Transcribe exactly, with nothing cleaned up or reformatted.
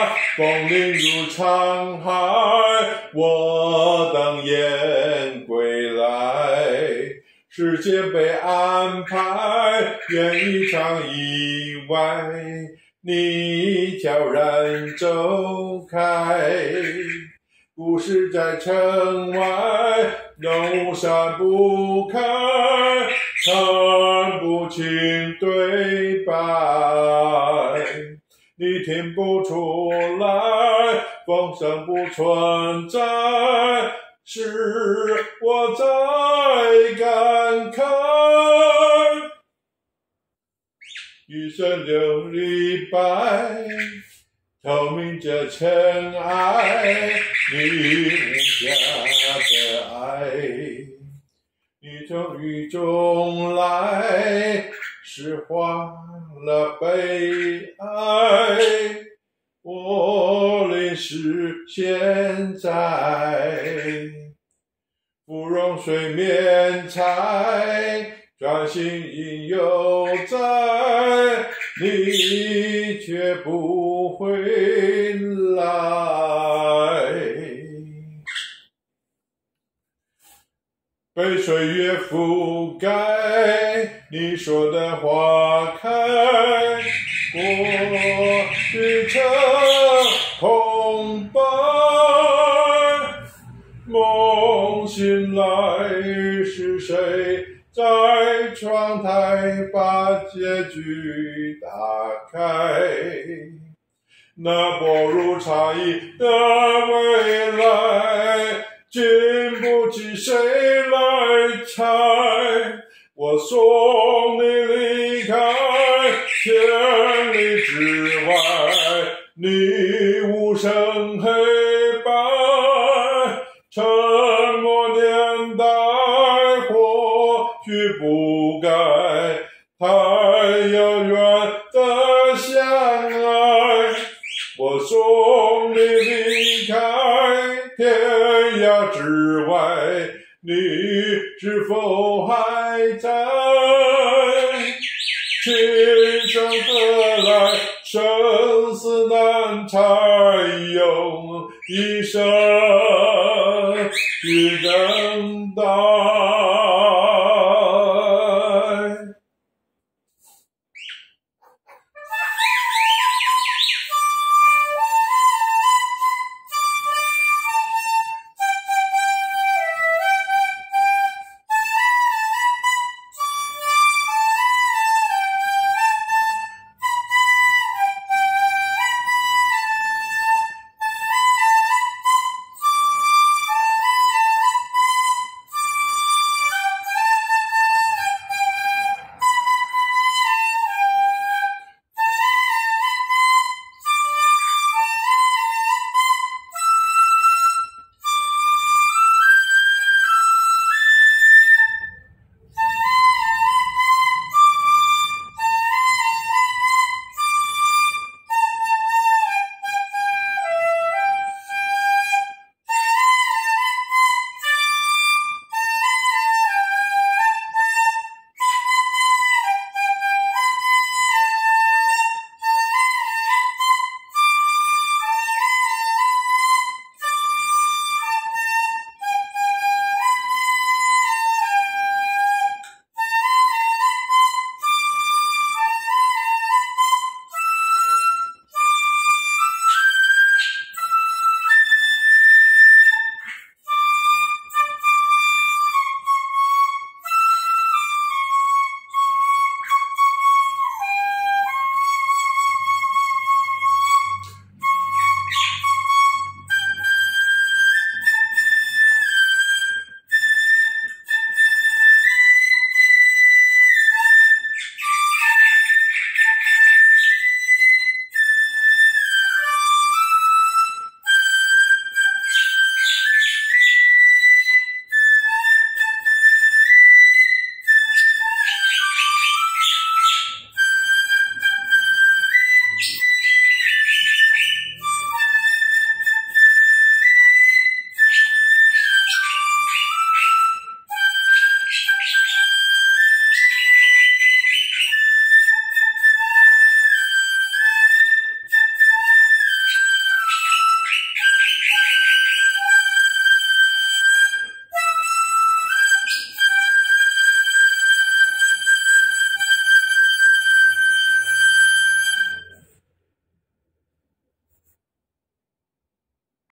风铃如长海，我等雁归来。世界被安排，愿一场意外，你悄然走开。故事在城外，浓雾散不开，看不清对白。你听不出来，风声不存在，是我在感慨。一生六礼拜，透明着尘埃，你无价的爱。你从雨中来，释化了悲哀，我淋湿现在。芙蓉水面采，专心应犹在，你却不回来。被岁月覆盖，你说的花开，过去成空白。梦醒来，是谁在窗台把结局打开？那薄如蝉翼的未来，经不起谁来猜。我送你离开千里之外，你无声黑白，沉默年代或许不该太遥远的相爱。我送你离开天涯之外，你是否还在？情深何来，生死难猜，用一生